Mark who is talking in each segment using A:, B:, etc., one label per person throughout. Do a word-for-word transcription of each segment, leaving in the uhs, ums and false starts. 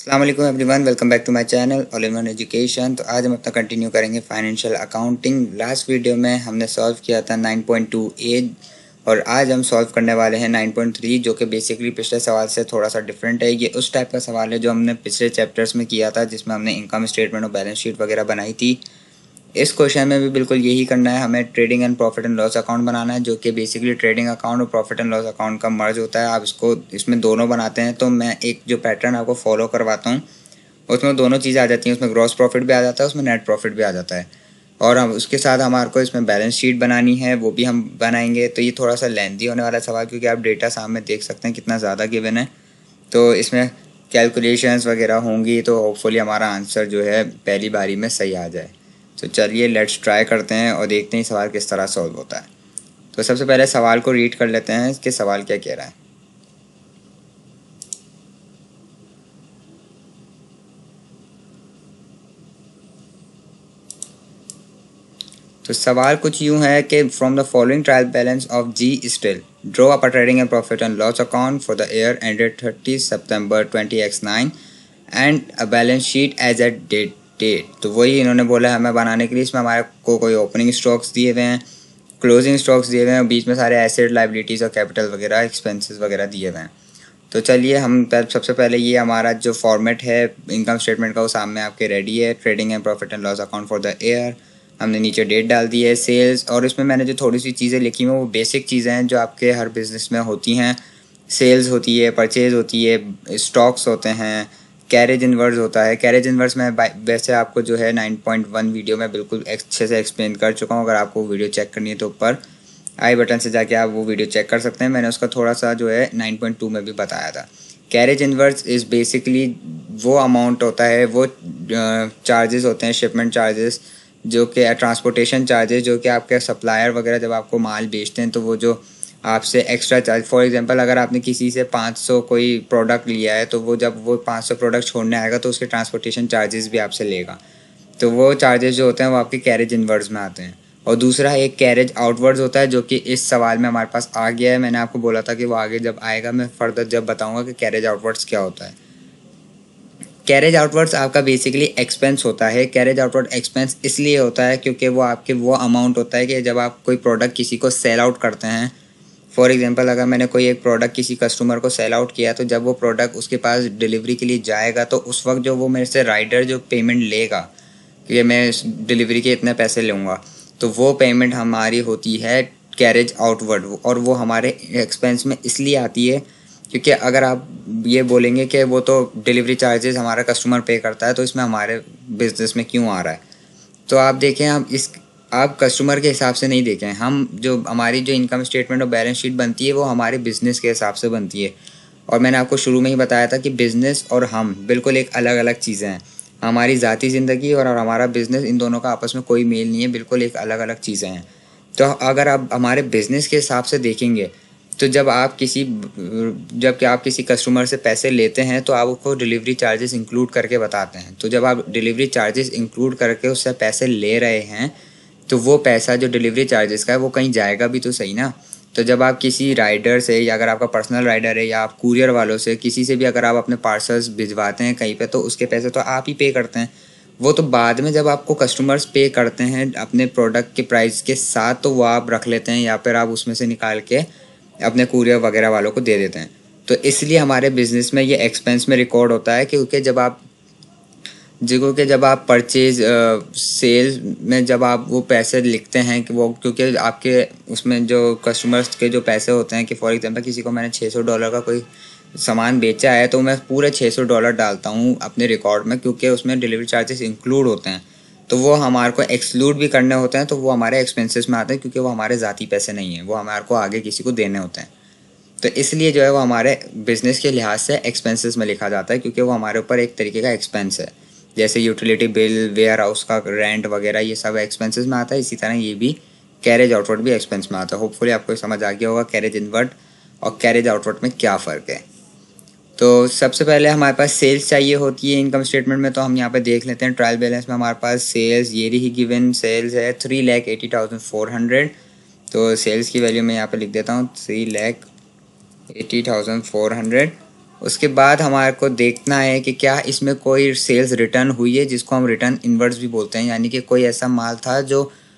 A: अस्सलाम वालेकुम everyone, welcome back to my channel all in one education. तो आज हम अपना कंटिन्यू करेंगे फाइनेंशियल अकाउंटिंग। लास्ट वीडियो में हमने सॉल्व किया था नाइन पॉइंट टू ए और आज हम सॉल्व करने वाले हैं नाइन पॉइंट थ्री, जो कि बेसिकली पिछले सवाल से थोड़ा सा डिफरेंट है। ये उस टाइप का सवाल है जो हमने पिछले चैप्टर्स में किया था, जिसमें हमने इनकम स्टेटमेंट और बैलेंस शीट वगैरह बनाई थी। इस क्वेश्चन में भी बिल्कुल यही करना है, हमें trading and profit and loss account बनाना है, जो कि बेसिकली ट्रेडिंग अकाउंट और प्रॉफिट एंड लॉस अकाउंट का मर्ज होता है। आप इसको इसमें दोनों बनाते हैं, तो मैं एक जो पैटर्न आपको फॉलो करवाता हूँ उसमें दोनों चीज़ें आ जाती हैं। उसमें ग्रॉस प्रॉफिट भी आ जाता है, उसमें नेट प्रॉफिट भी आ जाता है। और हम उसके साथ हमारे को इसमें बैलेंस शीट बनानी है, वो भी हम बनाएंगे। तो ये थोड़ा सा लेंथी होने वाला सवाल, क्योंकि आप डेटा सामने देख सकते हैं कितना ज़्यादा गिवन है। तो इसमें कैलकुलेशंस वगैरह होंगी, तो होपफुली हमारा आंसर जो है पहली बारी में सही आ जाए। तो चलिए लेट्स ट्राई करते हैं और देखते हैं सवाल किस तरह सॉल्व होता है। तो सबसे पहले सवाल को रीड कर लेते हैं कि सवाल क्या कह रहा है। तो सवाल कुछ यूँ है कि from the following trial balance of G steel draw up a trading and profit and loss account for the year ended thirty September twenty X nine and a balance sheet as at date date तो वही इन्होंने बोला है हमें बनाने के लिए। इसमें हमारे को कोई ओपनिंग स्टॉक्स दिए हुए हैं, क्लोजिंग स्टॉक्स दिए हुए हैं, और बीच में सारे एसेट लाइबिलिटीज़ और कैपिटल वगैरह एक्सपेंसेस वगैरह दिए हुए हैं। तो चलिए हम सबसे पहले ये हमारा जो फॉर्मेट है इनकम स्टेटमेंट का वो सामने आपके रेडी है। Trading and profit and loss account for the year, हमने नीचे डेट डाल दी है, सेल्स, और इसमें मैंने जो थोड़ी सी चीज़ें लिखी हैं वो बेसिक चीज़ें हैं जो आपके हर बिज़नेस में होती हैं। सेल्स होती है, परचेज़ होती है, स्टॉक्स होते हैं, कैरेज इन्वर्स होता है। कैरेज इन्वर्स में वैसे आपको जो है नाइन पॉइंट वन वीडियो में बिल्कुल अच्छे से एक्सप्लेन कर चुका हूँ। अगर आपको वीडियो चेक करनी है तो ऊपर आई बटन से जाके आप वो वीडियो चेक कर सकते हैं। मैंने उसका थोड़ा सा जो है नाइन पॉइंट टू में भी बताया था। कैरेज इन्वर्स इज़ बेसिकली वो अमाउंट होता है, वो चार्जेस होते हैं, शिपमेंट चार्जेस, जो कि ट्रांसपोर्टेशन चार्जेस, जो कि आपके सप्लायर वगैरह जब आपको माल बेचते हैं तो वो जो आपसे एक्स्ट्रा चार्ज, फॉर एग्जांपल अगर आपने किसी से पाँच सौ कोई प्रोडक्ट लिया है तो वो जब वो पाँच सौ प्रोडक्ट छोड़ने आएगा तो उसके ट्रांसपोर्टेशन चार्जेस भी आपसे लेगा। तो वो चार्जेस जो होते हैं वो आपके कैरेज इनवर्ड्स में आते हैं। और दूसरा एक कैरेज आउटवर्ड्स होता है, जो कि इस सवाल में हमारे पास आ गया है। मैंने आपको बोला था कि वो आगे जब आएगा मैं फर्दर जब बताऊंगा कि कैरेज आउटवर्ड्स क्या होता है। कैरेज आउटवर्ड्स आपका बेसिकली एक्सपेंस होता है। कैरेज आउटवर्ड एक्सपेंस इसलिए होता है क्योंकि वो आपके वो अमाउंट होता है कि जब आप कोई प्रोडक्ट किसी को सेल आउट करते हैं, फॉर एग्जांपल अगर मैंने कोई एक प्रोडक्ट किसी कस्टमर को सेल आउट किया, तो जब वो प्रोडक्ट उसके पास डिलीवरी के लिए जाएगा तो उस वक्त जो वो मेरे से राइडर जो पेमेंट लेगा कि मैं डिलीवरी के इतने पैसे लूँगा, तो वो पेमेंट हमारी होती है कैरेज आउटवर्ड। और वो हमारे एक्सपेंस में इसलिए आती है क्योंकि अगर आप ये बोलेंगे कि वो तो डिलीवरी चार्जेस हमारा कस्टमर पे करता है तो इसमें हमारे बिजनेस में क्यों आ रहा है। तो आप देखें, हम इस आप कस्टमर के हिसाब से नहीं देखें, हम जो हमारी जो इनकम स्टेटमेंट और बैलेंस शीट बनती है वो हमारे बिज़नेस के हिसाब से बनती है। और मैंने आपको शुरू में ही बताया था कि बिज़नेस और हम बिल्कुल एक अलग अलग चीज़ें हैं। हमारी ज़ाती ज़िंदगी और हमारा बिज़नेस, इन दोनों का आपस में कोई मेल नहीं है, बिल्कुल एक अलग अलग चीज़ें हैं। तो अगर आप हमारे बिज़नेस के हिसाब से देखेंगे तो जब आप किसी जब कि आप किसी कस्टमर से पैसे लेते हैं तो आप उसको डिलीवरी चार्जेस इंक्लूड करके बताते हैं। तो जब आप डिलीवरी चार्जेस इंक्लूड करके उससे पैसे ले रहे हैं तो वो पैसा जो डिलीवरी चार्जेस का है वो कहीं जाएगा भी तो सही ना। तो जब आप किसी राइडर से, या अगर आपका पर्सनल राइडर है, या आप कुरियर वालों से, किसी से भी अगर आप अपने पार्सल्स भिजवाते हैं कहीं पे, तो उसके पैसे तो आप ही पे करते हैं। वो तो बाद में जब आपको कस्टमर्स पे करते हैं अपने प्रोडक्ट के प्राइस के साथ, तो वो आप रख लेते हैं या फिर आप उसमें से निकाल के अपने कुरियर वगैरह वालों को दे देते हैं। तो इसलिए हमारे बिज़नेस में ये एक्सपेंस में रिकॉर्ड होता है, क्योंकि जब आप जो कि जब आप परचेज सेल में जब आप वो पैसे लिखते हैं कि वो, क्योंकि आपके उसमें जो कस्टमर्स के जो पैसे होते हैं कि फॉर एग्जांपल किसी को मैंने छः सौ डॉलर का कोई सामान बेचा है तो मैं पूरे छः सौ डॉलर डालता हूँ अपने रिकॉर्ड में, क्योंकि उसमें डिलीवरी चार्जेस इंक्लूड होते हैं। तो वो हमारे को एक्सक्लूड भी करने होते हैं, तो वो हमारे एक्सपेंसेस में आते हैं, क्योंकि वो हमारे ज़ाती पैसे नहीं हैं, वो हमारे को आगे किसी को देने होते हैं। तो इसलिए जो है वो हमारे बिज़नेस के लिहाज से एक्सपेंसेस में लिखा जाता है, क्योंकि वो हमारे ऊपर एक तरीके का एक्सपेंस है। जैसे यूटिलिटी बिल, वेयर हाउस का रेंट वगैरह, ये सब एक्सपेंसेस में आता है। इसी तरह ये भी कैरेज आउटवर्ड भी एक्सपेंस में आता है। होपफुली आपको समझ आ गया होगा कैरेज इनवर्ड और कैरेज आउटवर्ड में क्या फ़र्क है। तो सबसे पहले हमारे पास सेल्स चाहिए होती है इनकम स्टेटमेंट में, तो हम यहाँ पे देख लेते हैं। ट्रायल बैलेंस में हमारे पास सेल्स ये रही गिवन सेल्स है three lakh eighty thousand four hundred. तो सेल्स की वैल्यू मैं यहाँ पे लिख देता हूँ three lakh eighty thousand four hundred. उसके बाद हमारे को देखना है कि क्या इसमें कोई सेल्स रिटर्न हुई है, जिसको हम रिटर्न इनवर्स भी बोलते हैं, यानी कि कोई ऐसा माल था जो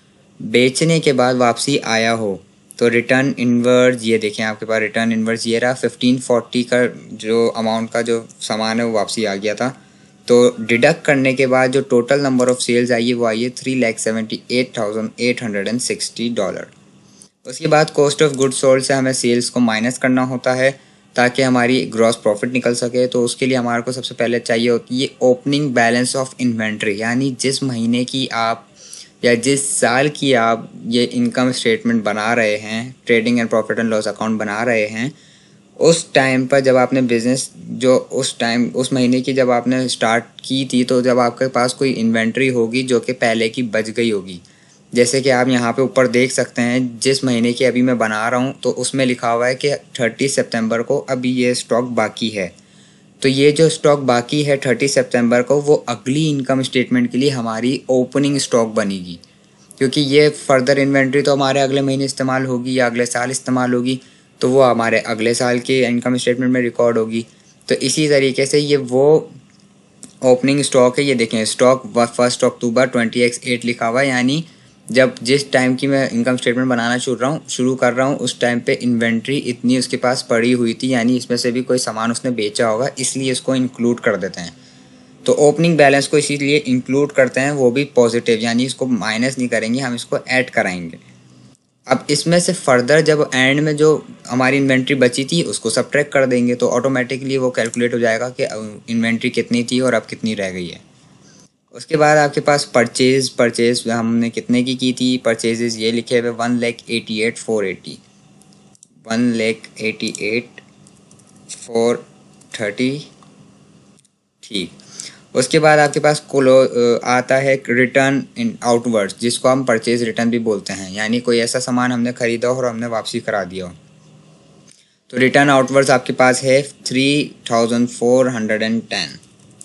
A: बेचने के बाद वापसी आया हो। तो रिटर्न इनवर्स ये देखें, आपके पास रिटर्न इनवर्स ये रहा, फिफ्टीन फोर्टी का जो अमाउंट का जो सामान है वो वापसी आ गया था। तो डिडक्ट करने के बाद जो टोटल नंबर ऑफ सेल्स आई है वो आई है three lakh seventy eight thousand eight hundred and sixty dollar. उसके बाद कॉस्ट ऑफ गुड्स सोल्ड से हमें सेल्स को माइनस करना होता है ताकि हमारी ग्रॉस प्रॉफिट निकल सके। तो उसके लिए हमारे को सबसे पहले चाहिए होती है ओपनिंग बैलेंस ऑफ इन्वेंट्री, यानी जिस महीने की आप या जिस साल की आप ये इनकम स्टेटमेंट बना रहे हैं, trading and profit and loss account बना रहे हैं, उस टाइम पर जब आपने बिज़नेस जो उस टाइम उस महीने की जब आपने स्टार्ट की थी, तो जब आपके पास कोई इन्वेंट्री होगी जो कि पहले की बच गई होगी। जैसे कि आप यहाँ पे ऊपर देख सकते हैं, जिस महीने की अभी मैं बना रहा हूँ तो उसमें लिखा हुआ है कि तीस सितंबर को अभी ये स्टॉक बाकी है। तो ये जो स्टॉक बाकी है तीस सितंबर को, वो अगली इनकम स्टेटमेंट के लिए हमारी ओपनिंग स्टॉक बनेगी, क्योंकि ये फर्दर इन्वेंट्री तो हमारे अगले महीने इस्तेमाल होगी या अगले साल इस्तेमाल होगी, तो वो हमारे अगले साल के इनकम स्टेटमेंट में रिकॉर्ड होगी। तो इसी तरीके से ये वो ओपनिंग स्टॉक है। ये देखें, stock first October twenty X eight लिखा हुआ है, यानी जब जिस टाइम की मैं इनकम स्टेटमेंट बनाना शुरू रहा हूँ शुरू कर रहा हूँ उस टाइम पे इन्वेंट्री इतनी उसके पास पड़ी हुई थी, यानी इसमें से भी कोई सामान उसने बेचा होगा, इसलिए इसको इंक्लूड कर देते हैं। तो ओपनिंग बैलेंस को इसीलिए इंक्लूड करते हैं, वो भी पॉजिटिव, यानी इसको माइनस नहीं करेंगे, हम इसको ऐड कराएंगे। अब इसमें से फर्दर जब एंड में जो हमारी इन्वेंट्री बची थी उसको सब्ट्रैक्ट कर देंगे, तो ऑटोमेटिकली वो कैलकुलेट हो जाएगा कि इन्वेंट्री कितनी थी और अब कितनी रह गई है। उसके बाद आपके पास परचेज परचेज हमने कितने की की थी, परचेजेस ये लिखे हुए one lakh eighty eight four eighty one lakh eighty eight four thirty ठीक। उसके बाद आपके पास क्लो आता है रिटर्न इन आउटवर्ड्स, जिसको हम परचेज रिटर्न भी बोलते हैं, यानी कोई ऐसा सामान हमने खरीदा और हमने वापसी करा दिया। तो रिटर्न आउटवर्ड्स आपके पास है three thousand four hundred and ten.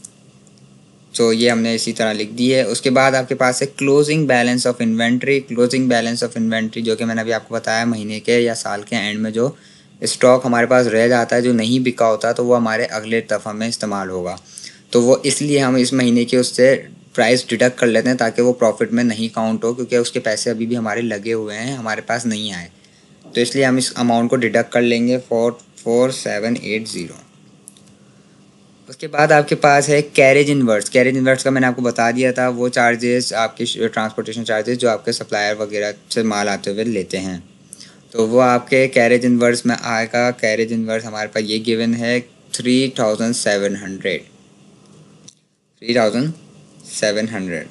A: तो ये हमने इसी तरह लिख दी है। उसके बाद आपके पास है closing balance of inventory. Closing balance of inventory जो कि मैंने अभी आपको बताया, महीने के या साल के एंड में जो स्टॉक हमारे पास रह जाता है जो नहीं बिका होता, तो वो हमारे अगले दफ़ा में इस्तेमाल होगा। तो वो इसलिए हम इस महीने के उससे प्राइस डिडक्ट कर लेते हैं ताकि वो प्रॉफिट में नहीं काउंट हो, क्योंकि उसके पैसे अभी भी हमारे लगे हुए हैं, हमारे पास नहीं आए। तो इसलिए हम इस अमाउंट को डिडक्ट कर लेंगे four four seven eight zero. उसके बाद आपके पास है कैरेज इनवर्स। कैरेज इनवर्स का मैंने आपको बता दिया था, वो चार्जेस आपके ट्रांसपोर्टेशन चार्जेस जो आपके सप्लायर वगैरह से माल आते हुए लेते हैं, तो वो आपके कैरेज इनवर्स में आएगा। कैरेज इनवर्स हमारे पास ये गिवन है three thousand seven hundred three thousand seven hundred.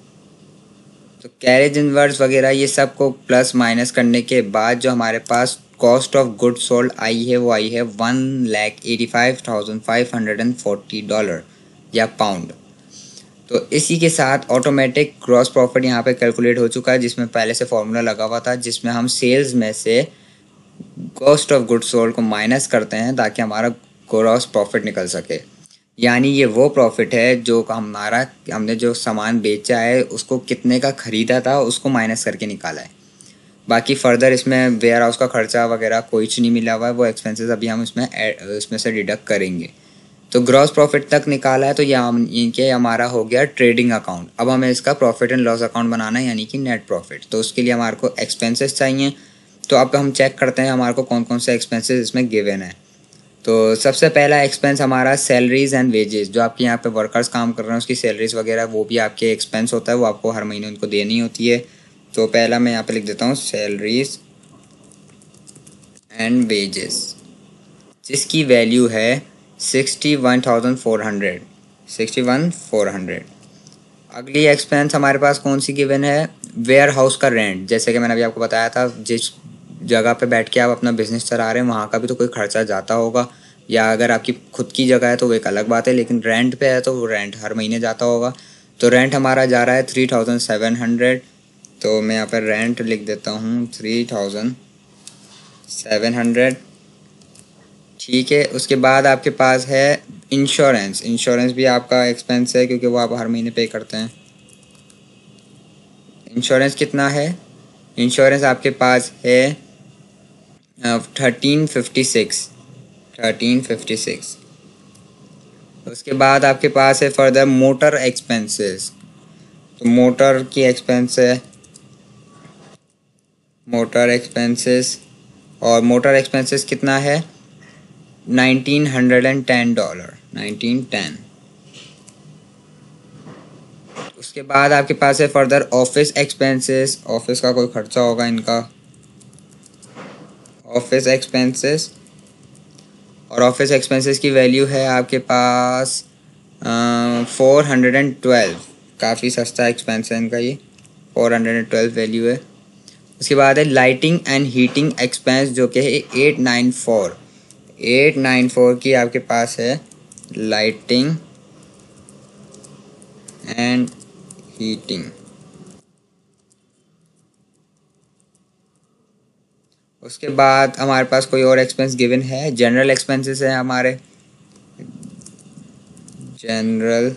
A: तो कैरेज इनवर्स वगैरह ये सब को प्लस माइनस करने के बाद जो हमारे पास कॉस्ट ऑफ गुड सोल्ड आई है वो आई है one lakh eighty five thousand five hundred and forty dollar या पाउंड। तो इसी के साथ ऑटोमेटिक ग्रॉस प्रॉफिट यहाँ पे कैलकुलेट हो चुका है, जिसमें पहले से फॉर्मूला लगा हुआ था, जिसमें हम सेल्स में से कॉस्ट ऑफ गुड सोल्ड को माइनस करते हैं ताकि हमारा ग्रॉस प्रॉफिट निकल सके। यानी ये वो प्रॉफिट है जो हमारा हमने जो सामान बेचा है उसको कितने का ख़रीदा था उसको माइनस करके निकाला है। बाकी फर्दर इसमें वेयर हाउस का खर्चा वगैरह कुछ नहीं मिला हुआ है, वो एक्सपेंसेस अभी हम इसमें इसमें से डिडक्ट करेंगे। तो ग्रॉस प्रॉफिट तक निकाला है, तो ये ये हमारा हो गया ट्रेडिंग अकाउंट। अब हमें इसका प्रॉफिट एंड लॉस अकाउंट बनाना है, यानी कि नेट प्रॉफिट। तो उसके लिए हमारे को एक्सपेंसेस चाहिए। तो अब हम चेक करते हैं हमारे को कौन कौन से एक्सपेंसेस इसमें गिवन है। तो सबसे पहला एक्सपेंस हमारा सैलरीज एंड वेजेस, जो आपके यहाँ पे वर्कर्स काम कर रहे हैं उसकी सैलरीज वगैरह वो भी आपके एक्सपेंस होता है, वो आपको हर महीने उनको देनी होती है। तो पहला मैं यहाँ पे लिख देता हूँ सैलरीज एंड वेजेस, जिसकी वैल्यू है sixty one thousand four hundred sixty one four hundred. अगली एक्सपेंस हमारे पास कौन सी गिवन है, वेयर हाउस का रेंट। जैसे कि मैंने अभी आपको बताया था, जिस जगह पे बैठ के आप अपना बिजनेस चला रहे हैं वहाँ का भी तो कोई खर्चा जाता होगा, या अगर आपकी खुद की जगह है तो वो एक अलग बात है, लेकिन रेंट पे है तो वो रेंट हर महीने जाता होगा। तो रेंट हमारा जा रहा है थ्री थाउजेंड सेवन हंड्रेड। तो मैं यहाँ पर रेंट लिख देता हूँ थ्री थाउजेंड सेवन हंड्रेड ठीक है। उसके बाद आपके पास है इंश्योरेंस। इंश्योरेंस भी आपका एक्सपेंस है क्योंकि वो आप हर महीने पे करते हैं। इंश्योरेंस कितना है, इंश्योरेंस आपके पास है thirteen fifty six thirteen fifty six उसके बाद आपके पास है फर्दर मोटर एक्सपेंसेस। तो मोटर की एक्सपेंस है मोटर एक्सपेंसेस, और मोटर एक्सपेंसेस कितना है nineteen hundred and ten dollar nineteen ten. उसके बाद आपके पास है फर्दर ऑफिस एक्सपेंसेस। ऑफिस का कोई खर्चा होगा इनका, ऑफिस एक्सपेंसेस, और ऑफिस एक्सपेंसेस की वैल्यू है आपके पास फोर हंड्रेड एंड ट्वेल्व। काफ़ी सस्ता एक्सपेंस है इनका, ये four hundred and twelve value है। उसके बाद है लाइटिंग एंड हीटिंग एक्सपेंस, जो कि है eight nine four eight nine four की आपके पास है लाइटिंग एंड हीटिंग। उसके बाद हमारे पास कोई और एक्सपेंस गिवन है, जनरल एक्सपेंसेस है हमारे, जनरल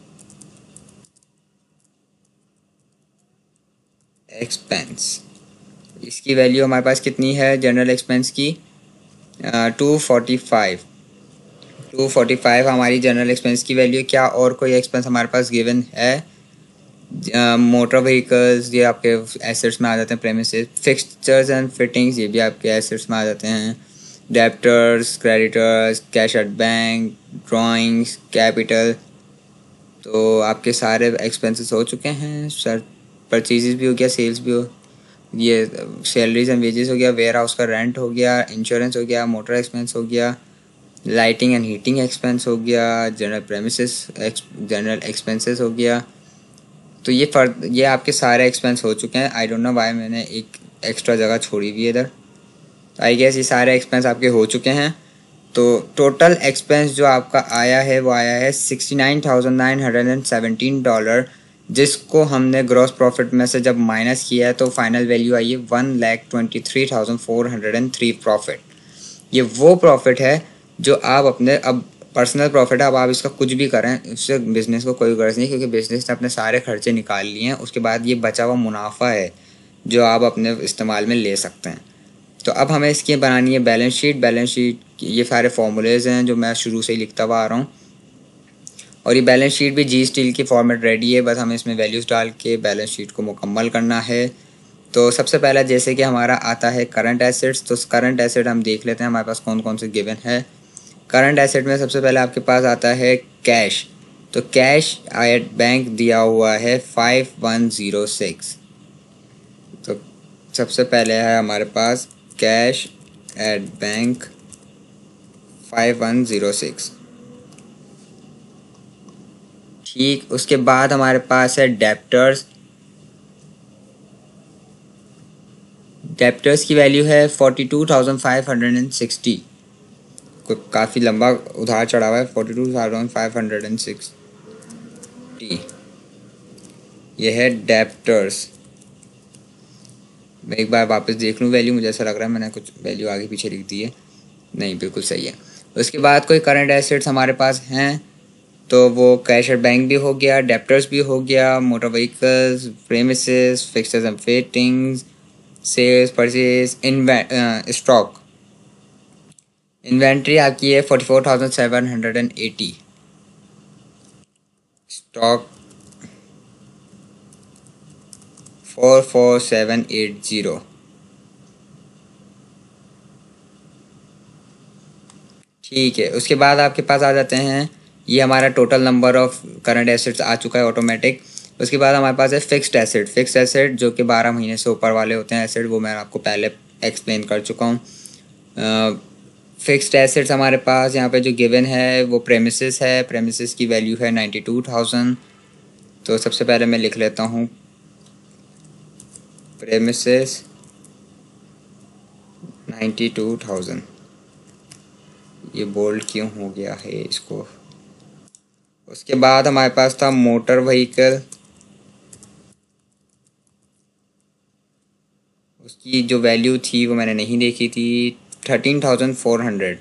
A: एक्सपेंस। इसकी वैल्यू हमारे पास कितनी है जनरल एक्सपेंस की, two forty five two forty five हमारी जनरल एक्सपेंस की वैल्यू। क्या और कोई एक्सपेंस हमारे पास गिवन है, मोटर व्हीकल्स ये आपके एसेट्स में आ जाते हैं, प्रेमिसेस, फिक्सचर्स एंड फिटिंग्स ये भी आपके एसेट्स में आ जाते हैं, debtors, creditors, cash at bank, drawings, capital. तो आपके सारे एक्सपेंसेस हो चुके हैं सर। परचेजेस भी हो गया, सेल्स भी हो, ये सैलरीज एंड वेजेस हो गया, वेयर हाउस का रेंट हो गया, इंश्योरेंस हो गया, मोटर एक्सपेंस हो गया, लाइटिंग एंड हीटिंग एक्सपेंस हो गया, जनरल प्रेमिसेस जनरल एक्सपेंसेस हो गया। तो ये फर्द ये आपके सारे एक्सपेंस हो चुके हैं। आई डोंट नो वाई मैंने एक एक्स्ट्रा जगह छोड़ी हुई है इधर। तो आई गेस ये सारे एक्सपेंस आपके हो चुके हैं। तो टोटल एक्सपेंस जो आपका आया है वो आया है sixty nine thousand nine hundred and seventeen dollar, जिसको हमने ग्रॉस प्रॉफिट में से जब माइनस किया है तो फाइनल वैल्यू आई है one lakh twenty three thousand four hundred and three profit. ये वो प्रॉफिट है जो आप अपने अब पर्सनल प्रॉफिट है, अब आप इसका कुछ भी करें उससे बिज़नेस को कोई गर्ज नहीं, क्योंकि बिज़नेस ने अपने सारे खर्चे निकाल लिए हैं। उसके बाद ये बचा हुआ मुनाफा है जो आप अपने इस्तेमाल में ले सकते हैं। तो अब हमें इसकी बनानी है बैलेंस शीट। बैलेंस शीट ये सारे फॉर्मूलेज हैं जो मैं शुरू से ही लिखता हुआ आ रहा हूँ, और ये बैलेंस शीट भी जी स्टील की फॉर्मेट रेडी है, बस हमें इसमें वैल्यूज़ डाल के बैलेंस शीट को मुकम्मल करना है। तो सबसे पहला जैसे कि हमारा आता है करंट एसेट्स, तो करंट एसेट हम देख लेते हैं हमारे पास कौन कौन से गिवन है। करंट एसेट में सबसे पहले आपके पास आता है कैश। तो कैश एट बैंक दिया हुआ है फाइव वन ज़ीरो सिक्स। तो सबसे पहले है हमारे पास cash at bank five one zero six. ठीक, उसके बाद हमारे पास है डेप्टर्स। डेप्टर्स की वैल्यू है forty two thousand five hundred and sixty. काफ़ी लंबा उधार चढ़ा हुआ है, forty two thousand five hundred and sixty. यह है डेप्टर्स। मैं एक बार वापस देख लूँ वैल्यू, मुझे ऐसा लग रहा है मैंने कुछ वैल्यू आगे पीछे लिख दी है। नहीं, बिल्कुल सही है। उसके बाद कोई करंट एसेट्स हमारे पास हैं तो वो कैश एट बैंक भी हो गया, डेप्टर्स भी हो गया, motor vehicles, premises, fixtures and fittings, sales, purchase, stock. Inventory आपकी है forty four thousand seven hundred and eighty. Stock four four seven eight zero. ठीक है, उसके बाद आपके पास आ जाते हैं, ये हमारा total number of current assets आ चुका है ऑटोमेटिक। उसके बाद हमारे पास है फिक्स्ड एसेट। फिक्स्ड एसेट जो कि बारह महीने से ऊपर वाले होते हैं एसेट, वो मैं आपको पहले एक्सप्लेन कर चुका हूँ। फिक्स्ड एसेट्स हमारे पास यहाँ पे जो गिवन है वो प्रेमिसेस है। प्रेमिसेस की वैल्यू है नाइन्टी टू थाउजेंड। तो सबसे पहले मैं लिख लेता हूँ प्रेमिसेस नाइन्टी टू थाउजेंड। ये बोल्ड क्यों हो गया है इसको। उसके बाद हमारे पास था मोटर व्हीकल। उसकी जो वैल्यू थी वो मैंने नहीं देखी थी, thirteen thousand four hundred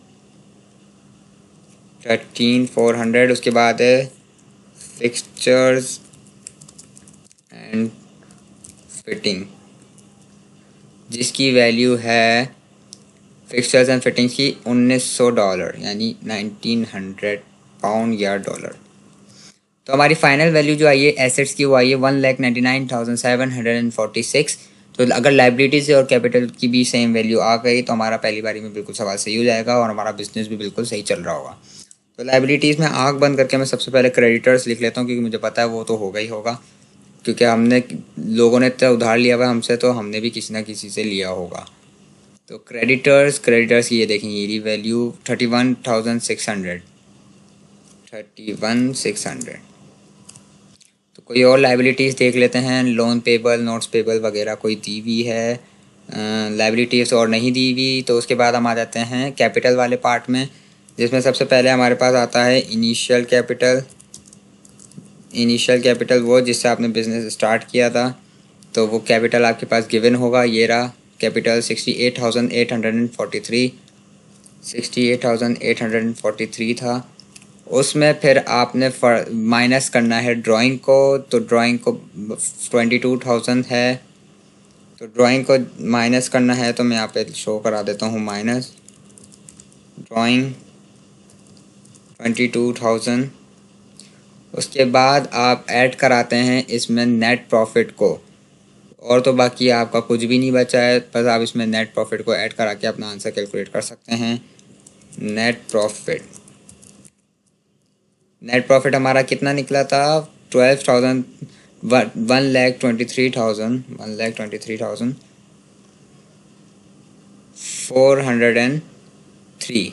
A: thirteen four hundred. उसके बाद है फिक्सचर्स एंड फिटिंग, जिसकी वैल्यू है फिक्सचर्स एंड फिटिंग्स की उन्नीस सौ डॉलर यानी नाइनटीन हंड्रेड पाउंड या डॉलर। तो हमारी फाइनल वैल्यू जो आई है एसेट्स की वो आई है one lakh ninety nine thousand seven hundred and forty six. तो अगर लाइबिलिटीज और कैपिटल की भी सेम वैल्यू आ गई तो हमारा पहली बारी में बिल्कुल सवाल सही हो जाएगा और हमारा बिजनेस भी बिल्कुल सही चल रहा होगा। तो लाइबिलिटीज़ में आँख बंद करके मैं सबसे पहले क्रेडिटर्स लिख लेता हूँ, क्योंकि मुझे पता है वो तो होगा ही होगा, क्योंकि हमने लोगों ने इतना उधार लिया हुआ हमसे, तो हमने भी किसी ना किसी से लिया होगा। तो क्रेडिटर्स क्रेडिटर्स की ये देखेंगे ये value thirty one thousand six hundred thirty one six hundred. तो कोई और लाइबिलिटीज़ देख लेते हैं, लोन पेबल, नोट्स पेबल वगैरह कोई दी हुई है लाइबिलिटीज़ और नहीं दी हुई। तो उसके बाद हम आ जाते हैं कैपिटल वाले पार्ट में, जिसमें सबसे पहले हमारे पास आता है इनिशियल कैपिटल। इनिशियल कैपिटल वो जिससे आपने बिज़नेस स्टार्ट किया था, तो वो कैपिटल आपके पास गिवन होगा। ये रहा capital sixty eight thousand eight hundred and forty three sixty eight thousand eight hundred and forty three था। उसमें फिर आपने माइनस करना है ड्राइंग को, तो ड्राइंग को ट्वेंटी टू थाउजेंड है, तो ड्राइंग को माइनस करना है, तो मैं यहाँ पे शो करा देता हूँ minus drawing twenty two thousand. उसके बाद आप ऐड कराते हैं इसमें नेट प्रॉफिट को, और तो बाकी आपका कुछ भी नहीं बचा है, बस आप इसमें नेट प्रॉफिट को ऐड करा के अपना आंसर कैलकुलेट कर सकते हैं। नेट प्रॉफिट नेट प्रॉफिट हमारा कितना निकला था, twelve thousand one lakh twenty three thousand one lakh twenty three thousand four hundred and three.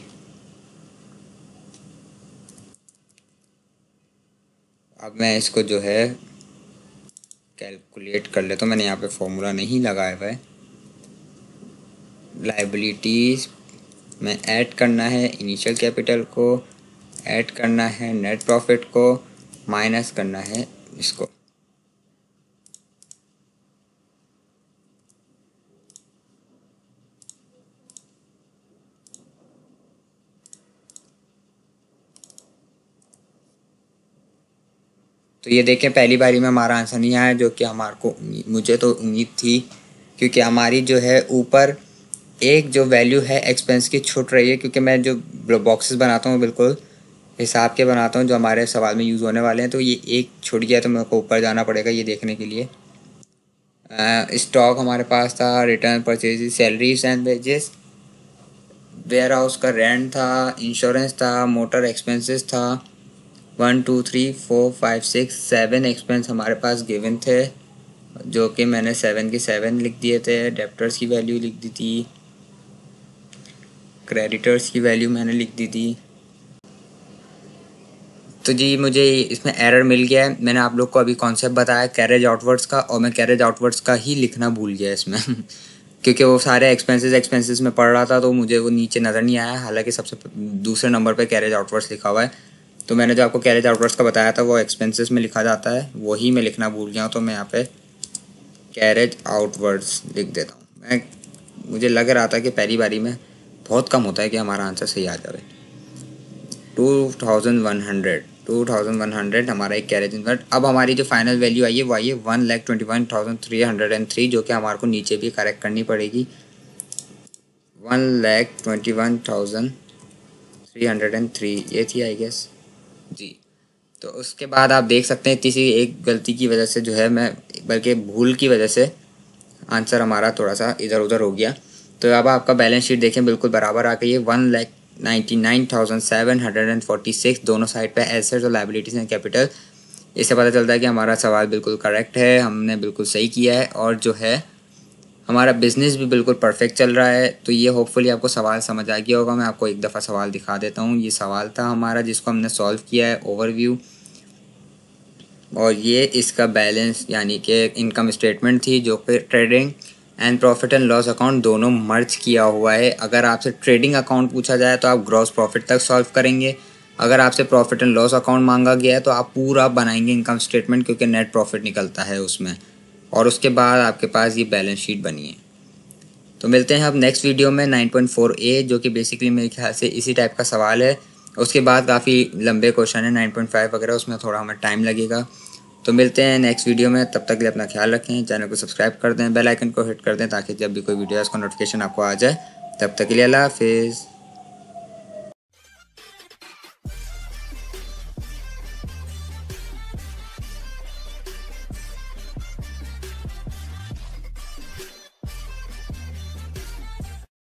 A: अब मैं इसको जो है कैलकुलेट कर लेता हूँ, मैंने यहाँ पे फॉर्मूला नहीं लगाया हुआ है। लाइबिलिटीज़ में ऐड करना है इनिशियल कैपिटल को, ऐड करना है नेट प्रॉफिट को, माइनस करना है इसको। तो ये देखें पहली बारी में हमारा आंसर नहीं आया, जो कि हमारे को मुझे तो उम्मीद थी, क्योंकि हमारी जो है ऊपर एक जो वैल्यू है एक्सपेंस की छूट रही है, क्योंकि मैं जो बॉक्सेस बनाता हूँ बिल्कुल हिसाब के बनाता हूँ जो हमारे सवाल में यूज़ होने वाले हैं। तो ये एक छूट गया, तो मेरे को ऊपर जाना पड़ेगा ये देखने के लिए। स्टॉक हमारे पास था, return purchase, salaries and wages, warehouse का रेंट था, इंश्योरेंस था, मोटर एक्सपेंसेस था। One two three four five six seven expense हमारे पास गिवन थे, जो कि मैंने सेवन के सेवन लिख दिए थे। डेप्टर्स की वैल्यू लिख दी थी, क्रेडिटर्स की वैल्यू मैंने लिख दी थी। तो जी मुझे इसमें एरर मिल गया है। मैंने आप लोग को अभी कॉन्सेप्ट बताया कैरेज आउटवर्ड्स का, और मैं कैरेज आउटवर्ड्स का ही लिखना भूल गया इसमें क्योंकि वो सारे एक्सपेंसेस एक्सपेंसेस में पढ़ रहा था, तो मुझे वो नीचे नज़र नहीं आया। हालांकि सबसे दूसरे नंबर पे कैरेज आउटवर्ड्स लिखा हुआ है, तो मैंने जो आपको कैरेज आउटवर्ड्स का बताया था वो एक्सपेंसेस में लिखा जाता है, वही मैं लिखना भूल गया हूँ। तो मैं यहाँ पे कैरेज आउटवर्ड्स लिख देता हूँ। मैं मुझे लग रहा था कि पहली बारी में बहुत कम होता है कि हमारा आंसर सही आ जाए। Two thousand one hundred two thousand one hundred हमारा एक कैरेज इन्वर्ट। अब हमारी जो फाइनल वैल्यू आई है वो आई है one lakh twenty one thousand three hundred and three, जो कि हमारे को नीचे भी करेक्ट करनी पड़ेगी। One lakh twenty one thousand three hundred and three ये थी आई गेस जी। तो उसके बाद आप देख सकते हैं किसी एक गलती की वजह से जो है मैं बल्कि भूल की वजह से आंसर हमारा थोड़ा सा इधर उधर हो गया। तो अब आपका बैलेंस शीट देखें बिल्कुल बराबर आ गई है। One lakh ninety nine thousand seven hundred and forty six दोनों साइड पे एसेट्स और लाइबिलिटीज़ एंड कैपिटल। इससे पता चलता है कि हमारा सवाल बिल्कुल करेक्ट है, हमने बिल्कुल सही किया है, और जो है हमारा बिजनेस भी बिल्कुल परफेक्ट चल रहा है। तो ये होपफुली आपको सवाल समझ आ गया होगा। मैं आपको एक दफ़ा सवाल दिखा देता हूँ। ये सवाल था हमारा जिसको हमने सॉल्व किया है, ओवरव्यू, और ये इसका बैलेंस यानी कि इनकम स्टेटमेंट थी, जो कि trading and profit and loss account दोनों मर्ज किया हुआ है। अगर आपसे ट्रेडिंग अकाउंट पूछा जाए तो आप ग्रॉस प्रॉफिट तक सॉल्व करेंगे, अगर आपसे प्रॉफिट एंड लॉस अकाउंट मांगा गया है तो आप पूरा बनाएंगे इनकम स्टेटमेंट, क्योंकि नेट प्रॉफिट निकलता है उसमें, और उसके बाद आपके पास ये बैलेंस शीट बनी है। तो मिलते हैं अब नेक्स्ट वीडियो में नाइन पॉइंट फोर ए, जो कि बेसिकली मेरे ख्याल से इसी टाइप का सवाल है। उसके बाद काफ़ी लंबे क्वेश्चन है नाइन पॉइंट फाइव वगैरह, उसमें थोड़ा हमें टाइम लगेगा। तो मिलते हैं नेक्स्ट वीडियो में, तब तक के लिए अपना ख्याल रखें, चैनल को सब्सक्राइब कर दें, बेल आइकन को हिट कर दें ताकि जब भी कोई वीडियो है उसका नोटिफिकेशन आपको आ जाए। तब तक के लिए अल्लाह हाफिज़।